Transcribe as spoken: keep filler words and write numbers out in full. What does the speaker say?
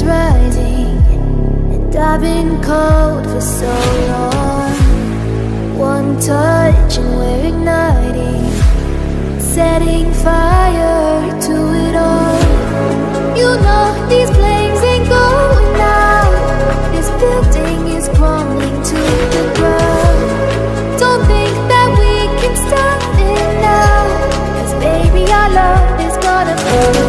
rising, and I've been cold for so long. One touch and we're igniting, setting fire to it all. You know these flames ain't going out. This building is crumbling to the ground. Don't think that we can stop it now, 'cause baby our love is gonna burn.